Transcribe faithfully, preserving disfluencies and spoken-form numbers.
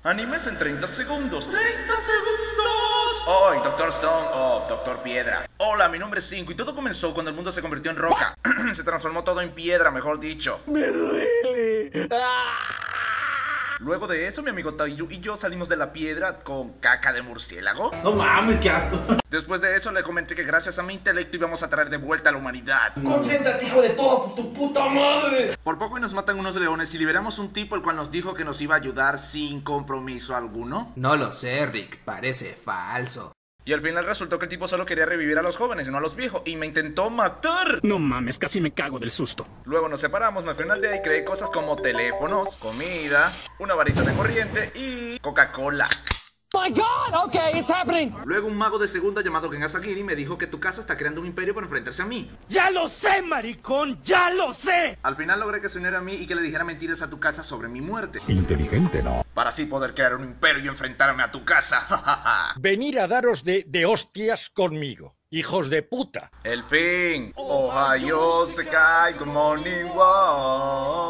Animes en treinta segundos. ¡treinta segundos! ¡Ay, Doctor Stone! ¡Oh, Doctor Piedra! Hola, mi nombre es Cinco y todo comenzó cuando el mundo se convirtió en roca. Se transformó todo en piedra, mejor dicho. ¡Me duele! ¡Ah! Luego de eso, mi amigo Taiyu y yo salimos de la piedra con caca de murciélago. No mames, qué asco. Después de eso, le comenté que gracias a mi intelecto íbamos a traer de vuelta a la humanidad. ¡Concéntrate, hijo de toda tu puta madre! Por poco y nos matan unos leones y liberamos un tipo el cual nos dijo que nos iba a ayudar sin compromiso alguno. No lo sé, Rick, parece falso. Y al final resultó que el tipo solo quería revivir a los jóvenes y no a los viejos, y me intentó matar. No mames, casi me cago del susto. Luego nos separamos, me fui a una aldea y creé cosas como teléfonos, comida, una varita de corriente y Coca-Cola. My God, okay, it's happening. Luego un mago de segunda llamado Ken Asagiri me dijo que tu casa está creando un imperio para enfrentarse a mí. ¡Ya lo sé, maricón! ¡Ya lo sé! Al final logré que se uniera a mí y que le dijera mentiras a tu casa sobre mi muerte. Inteligente, ¿no? Para así poder crear un imperio y enfrentarme a tu casa. Venir a daros de, de hostias conmigo, hijos de puta. El fin. Ohio Sekai, good morning, wow.